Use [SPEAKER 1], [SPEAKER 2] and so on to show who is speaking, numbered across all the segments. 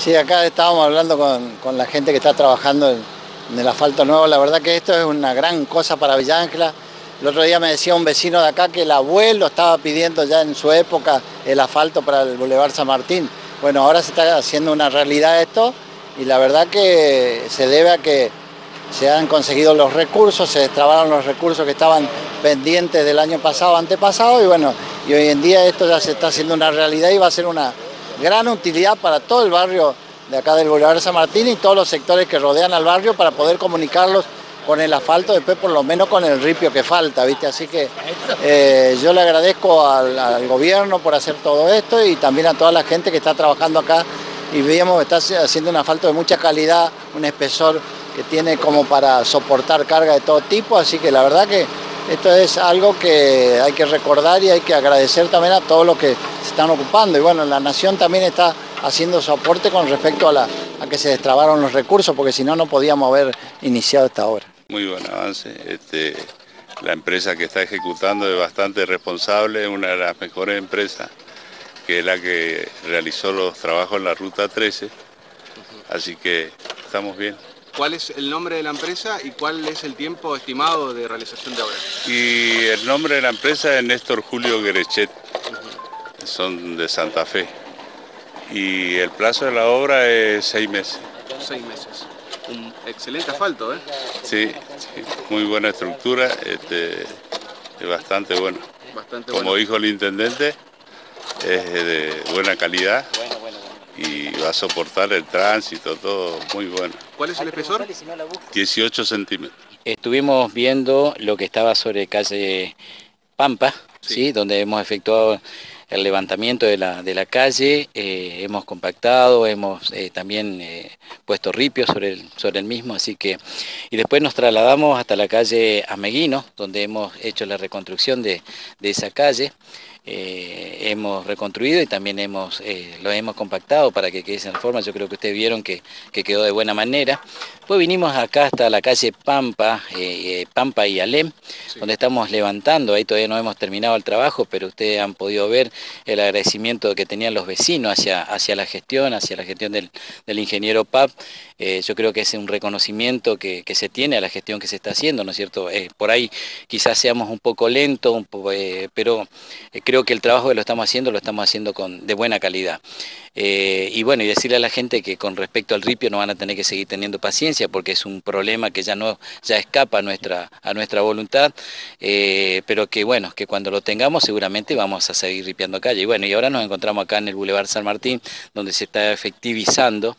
[SPEAKER 1] Sí, acá estábamos hablando con la gente que está trabajando en el asfalto nuevo. La verdad que esto es una gran cosa para Villa Ángela. El otro día me decía un vecino de acá que el abuelo estaba pidiendo ya en su época el asfalto para el Boulevard San Martín. Bueno, ahora se está haciendo una realidad esto y la verdad que se debe a que se han conseguido los recursos, se destrabaron los recursos que estaban pendientes del año pasado, antepasado, y bueno, y hoy en día esto ya se está haciendo una realidad y va a ser una gran utilidad para todo el barrio de acá del Boulevard San Martín y todos los sectores que rodean al barrio para poder comunicarlos con el asfalto, después por lo menos con el ripio que falta, ¿viste? Así que yo le agradezco al gobierno por hacer todo esto y también a toda la gente que está trabajando acá y veíamos que está haciendo un asfalto de mucha calidad, un espesor que tiene como para soportar carga de todo tipo, así que la verdad que esto es algo que hay que recordar y hay que agradecer también a todos los que se están ocupando. Y bueno, la Nación también está haciendo su aporte con respecto a que se destrabaron los recursos, porque si no, no podíamos haber iniciado esta obra.
[SPEAKER 2] Muy buen avance. La empresa que está ejecutando es bastante responsable, es una de las mejores empresas, que es la que realizó los trabajos en la Ruta 13, así que estamos bien.
[SPEAKER 3] ¿Cuál es el nombre de la empresa y cuál es el tiempo estimado de realización de obra?
[SPEAKER 2] Y el nombre de la empresa es Néstor Julio Guerechet, son de Santa Fe. Y el plazo de la obra es 6 meses.
[SPEAKER 3] 6 meses. Un excelente asfalto, ¿eh?
[SPEAKER 2] Sí, sí, muy buena estructura, es bastante bueno.
[SPEAKER 3] Bastante
[SPEAKER 2] Como
[SPEAKER 3] bueno.
[SPEAKER 2] dijo el intendente, es de buena calidad y va a soportar el tránsito, todo muy bueno.
[SPEAKER 3] ¿Cuál es el espesor?
[SPEAKER 2] 18 centímetros.
[SPEAKER 4] Estuvimos viendo lo que estaba sobre calle Pampa, ¿sí? Donde hemos efectuado el levantamiento de la calle, hemos compactado, hemos también puesto ripio sobre el mismo, así que, y después nos trasladamos hasta la calle Ameguino, donde hemos hecho la reconstrucción de esa calle. Hemos reconstruido y también lo hemos compactado para que quede de esa forma. Yo creo que ustedes vieron que quedó de buena manera. Después vinimos acá hasta la calle Pampa y Alem, sí, donde estamos levantando. Ahí todavía no hemos terminado el trabajo, pero ustedes han podido ver el agradecimiento que tenían los vecinos hacia la gestión del ingeniero Pap. Yo creo que es un reconocimiento que se tiene a la gestión que se está haciendo, ¿no es cierto? Por ahí quizás seamos un poco lentos, pero creo que el trabajo que lo estamos haciendo de buena calidad. Y bueno, y decirle a la gente que con respecto al ripio no van a tener que seguir teniendo paciencia porque es un problema que ya escapa a nuestra voluntad, pero que bueno, que cuando lo tengamos seguramente vamos a seguir ripiando calle. Y bueno, y ahora nos encontramos acá en el Boulevard San Martín, donde se está efectivizando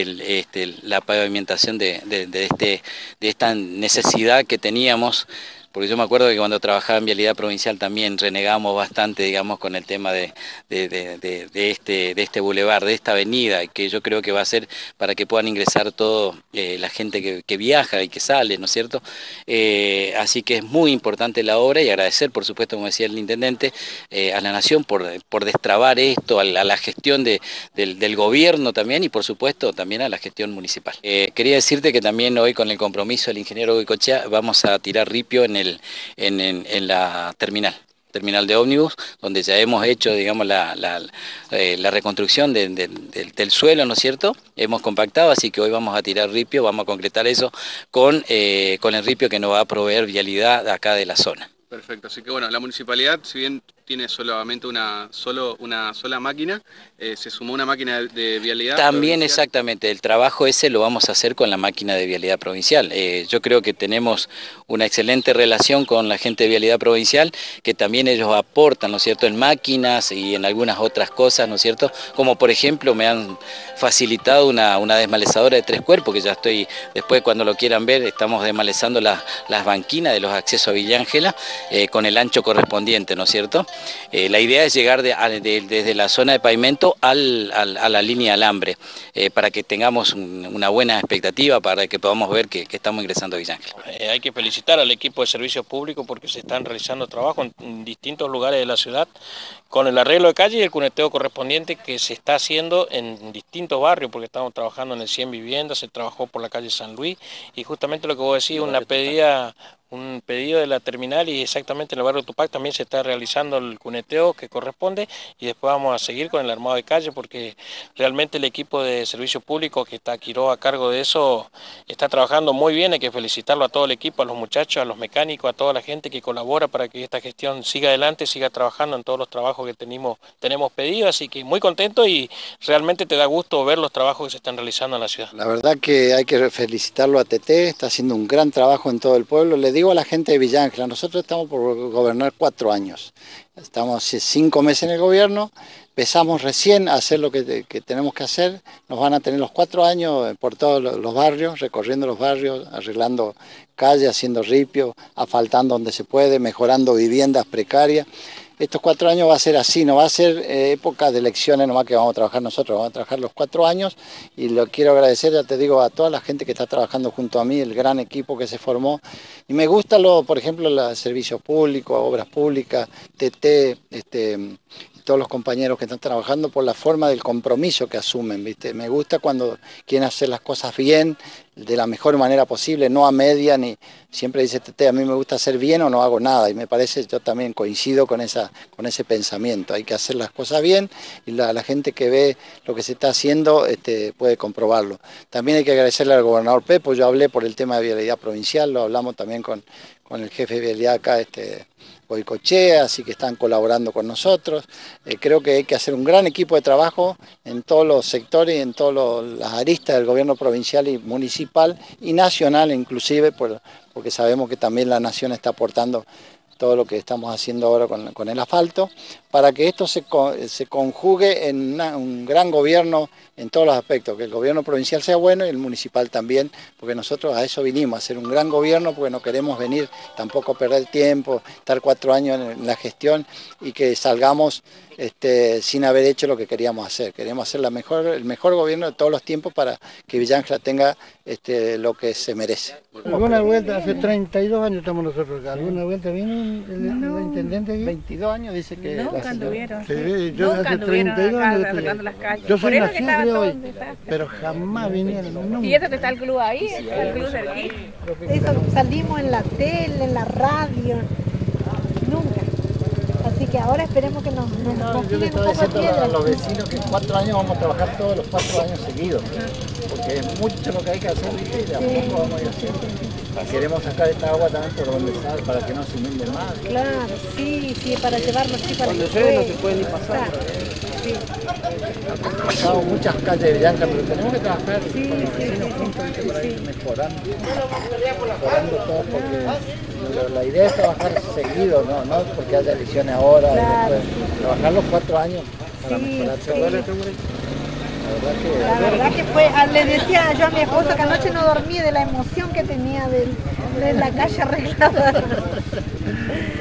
[SPEAKER 4] la pavimentación de esta necesidad que teníamos. Porque yo me acuerdo que cuando trabajaba en Vialidad Provincial también renegábamos bastante, digamos, con el tema de este bulevar, de esta avenida, que yo creo que va a ser para que puedan ingresar toda la gente que viaja y que sale, ¿no es cierto? Así que es muy importante la obra y agradecer, por supuesto, como decía el intendente, a la Nación por destrabar esto, a la gestión del gobierno también y, por supuesto, también a la gestión municipal. Quería decirte que también hoy con el compromiso del ingeniero Goicoechea vamos a tirar ripio en la terminal de ómnibus, donde ya hemos hecho, digamos, la reconstrucción del suelo, ¿no es cierto? Hemos compactado, así que hoy vamos a tirar ripio, vamos a concretar eso con el ripio que nos va a proveer Vialidad acá de la zona.
[SPEAKER 3] Perfecto, así que bueno, la municipalidad, si bien tiene solamente una sola máquina, se sumó una máquina de vialidad
[SPEAKER 4] también
[SPEAKER 3] provincial.
[SPEAKER 4] Exactamente, el trabajo ese lo vamos a hacer con la máquina de vialidad provincial. Yo creo que tenemos una excelente relación con la gente de vialidad provincial, que también ellos aportan, ¿no es cierto?, en máquinas y en algunas otras cosas, ¿no es cierto?, como por ejemplo me han facilitado una desmalezadora de 3 cuerpos, que ya estoy, después cuando lo quieran ver, estamos desmalezando las banquinas de los accesos a Villa Ángela con el ancho correspondiente, ¿no es cierto? La idea es llegar desde la zona de pavimento a la línea alambre, para que tengamos una buena expectativa, para que podamos ver que estamos ingresando a Villa Ángela.
[SPEAKER 5] Hay que felicitar al equipo de servicios públicos porque se están realizando trabajos en distintos lugares de la ciudad con el arreglo de calle y el cuneteo correspondiente que se está haciendo en distintos barrios, porque estamos trabajando en el 100 viviendas, se trabajó por la calle San Luis y justamente lo que vos decís, una pedida un pedido de la terminal y exactamente en el barrio Tupac también se está realizando el cuneteo que corresponde y después vamos a seguir con el armado de calle porque realmente el equipo de servicio público que está Quiró a cargo de eso está trabajando muy bien. Hay que felicitarlo a todo el equipo, a los muchachos, a los mecánicos, a toda la gente que colabora para que esta gestión siga adelante, siga trabajando en todos los trabajos que tenemos pedido, así que muy contento y realmente te da gusto ver los trabajos que se están realizando en la ciudad.
[SPEAKER 1] La verdad que hay que felicitarlo a Tete, está haciendo un gran trabajo en todo el pueblo. Le digo a la gente de Villa Ángela, nosotros estamos por gobernar 4 años, estamos hace 5 meses en el gobierno, empezamos recién a hacer lo que tenemos que hacer, nos van a tener los 4 años por todos los barrios, recorriendo los barrios, arreglando calles, haciendo ripio, asfaltando donde se puede, mejorando viviendas precarias. Estos 4 años va a ser así, no va a ser época de elecciones nomás que vamos a trabajar nosotros, vamos a trabajar los 4 años y lo quiero agradecer, ya te digo, a toda la gente que está trabajando junto a mí, el gran equipo que se formó. Y me gusta, por ejemplo, los servicios públicos, obras públicas, TT, todos los compañeros que están trabajando por la forma del compromiso que asumen, ¿viste? Me gusta cuando quieren hacer las cosas bien, de la mejor manera posible, no a media, ni siempre dice Tete, a mí me gusta hacer bien o no hago nada, y me parece, yo también coincido con ese pensamiento, hay que hacer las cosas bien, y la gente que ve lo que se está haciendo puede comprobarlo. También hay que agradecerle al gobernador Pepo, yo hablé por el tema de vialidad provincial, lo hablamos también con el jefe de vialidad acá, Boicochea, así que están colaborando con nosotros. Creo que hay que hacer un gran equipo de trabajo en todos los sectores y en todas las aristas del gobierno provincial y municipal y nacional inclusive, porque sabemos que también la nación está aportando todo lo que estamos haciendo ahora con el asfalto, para que esto se conjugue en un gran gobierno en todos los aspectos, que el gobierno provincial sea bueno y el municipal también, porque nosotros a eso vinimos, a hacer un gran gobierno, porque no queremos venir tampoco a perder tiempo, estar 4 años en la gestión y que salgamos sin haber hecho lo que queríamos hacer. Queremos hacer el mejor gobierno de todos los tiempos para que Villa Ángela tenga lo que se merece.
[SPEAKER 6] ¿Alguna vuelta? Hace 32 años estamos nosotros acá. ¿Alguna vuelta vino el intendente aquí?
[SPEAKER 1] 22 años dice que...
[SPEAKER 7] Nunca anduvieron.
[SPEAKER 6] Sí, yo
[SPEAKER 7] Nunca
[SPEAKER 6] hace 32 años
[SPEAKER 7] arreglando las calles.
[SPEAKER 6] Yo soy nacido
[SPEAKER 7] todo
[SPEAKER 6] hoy, pero jamás vinieron. Nunca.
[SPEAKER 7] Y eso que está el club ahí, el club del aquí.
[SPEAKER 8] Eso, salimos en la tele, en la radio, nunca. Así que ahora esperemos que nos
[SPEAKER 1] yo le estaba diciendo a los vecinos que en 4 años vamos a trabajar todos los 4 años seguidos, porque es mucho lo que hay que hacer y de a poco vamos a ir haciendo. Queremos sacar esta agua también por donde sale para que no se inunde más.
[SPEAKER 8] Claro, sí, para llevarlo así para
[SPEAKER 6] Cuando llueve no se puede ni pasar.
[SPEAKER 8] Sí.
[SPEAKER 1] Han pasado muchas calles de Villa Ángela, pero tenemos que trabajar con los vecinos juntos para ir mejorando todo, porque la idea es trabajar seguido, no porque haya elecciones ahora,
[SPEAKER 8] Claro,
[SPEAKER 1] y después, trabajar los 4 años para mejorar todo.
[SPEAKER 8] La verdad que fue, le decía yo a mi esposo que anoche no dormí de la emoción que tenía de la calle arreglada.